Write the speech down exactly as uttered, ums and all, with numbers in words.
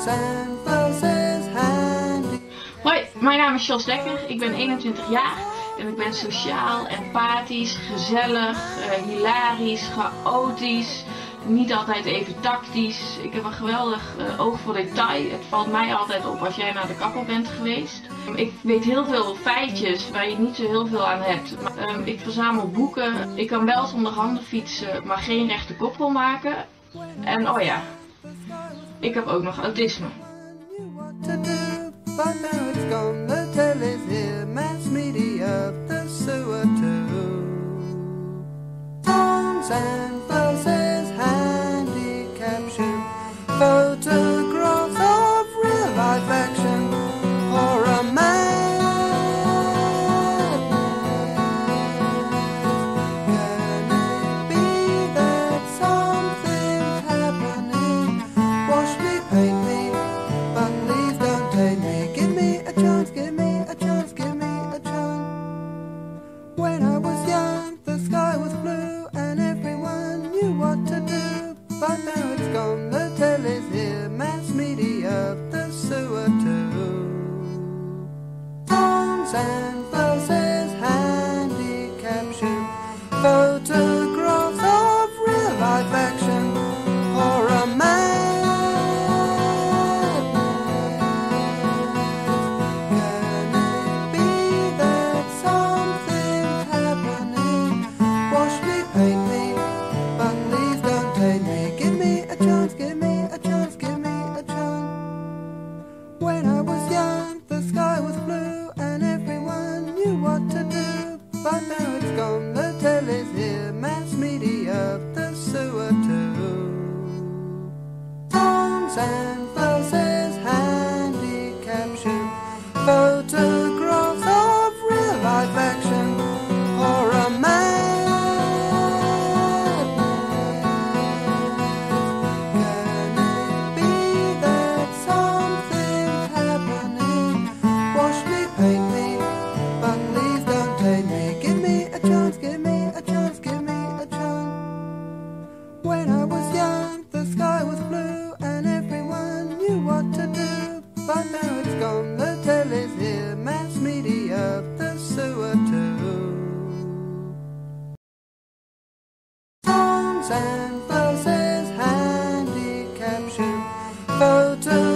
Hoi, mijn naam is Jos Dekker, ik ben eenentwintig jaar en ik ben sociaal, empathisch, gezellig, uh, hilarisch, chaotisch, niet altijd even tactisch. Ik heb een geweldig uh, oog voor detail. Het valt mij altijd op als jij naar de kapper bent geweest. Ik weet heel veel feitjes waar je niet zo heel veel aan hebt. Maar, um, ik verzamel boeken, ik kan wel zonder handen fietsen, maar geen rechte koppel maken. En oh ja, ik heb ook nog autisme. But now it's gone, the telly's here, mass media, the sewer too. Towns and buses, handy caption, photographs of real life action, horror madness. Can it be that something's happening? Wash me, paint me, but leave, don't take me. Give me a chance, give me a chance. When I was young, the sky was blue and everyone knew what to do. But now it's gone, the telly's here, mass media, the sewer too. Towns and buses, handy caption, photographs of real life action, horror man. When I was young, the sky was blue and everyone knew what to do. But now it's gone, the telly's here, mass media, the sewer too. Towns and buses, handy caption, photographs of real life action, horror man. When I was young, the sky was blue and everyone knew what to do. But now it's gone, the telly's here, mass media, the sewer too. Towns and buses, handy caption, photos.